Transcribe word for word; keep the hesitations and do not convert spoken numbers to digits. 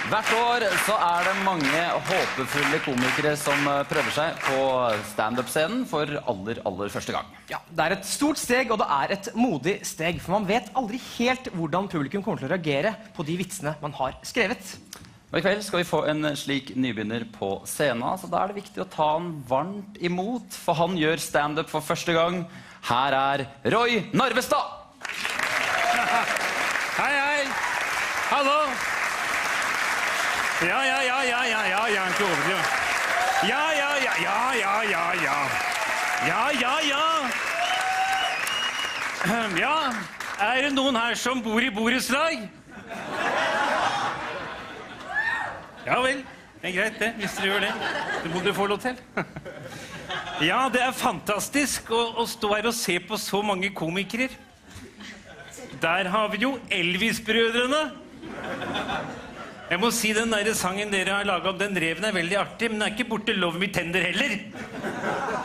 Hvert år så er det mange håpefulle komikere som prøver seg på stand-up-scenen for aller, aller første gang. Ja, det er et stort steg, og det er et modig steg, for man vet aldri helt hvordan publikum kommer til å reagere på de vitsene man har skrevet. Og i kveld skal vi få en slik nybegynner på scenen, så da er det viktig å ta han varmt imot, for han gjør stand-up for første gang. Her er Roy Narvestad! Hei, hei! Hallo! Ja, ja, ja, ja, ja, ja, ja, ikke overdriv. Ja, ja, ja, ja, ja, ja, ja. Ja, ja, ja. Ja, er det noen her som bor i borettslag? Ja vel, det er greit det, hvis dere gjør det. Det må dere få lov til. Ja, det er fantastisk å, å stå her og se på så mange komikere. Der har vi jo Elvis-brødrene. Jeg må si den der sangen dere har laget om den reven er veldig artig, men den er ikke borte Love Me Tender heller.